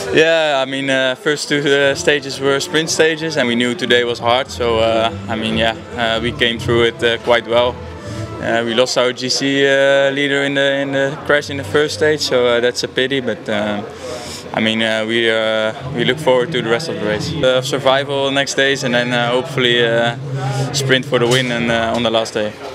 Yeah, I mean, first two stages were sprint stages, and we knew today was hard. So I mean, yeah, we came through it quite well. We lost our GC leader in the crash in the first stage, so that's a pity. But I mean, we look forward to the rest of the race. Survival next days, and then hopefully sprint for the win and on the last day.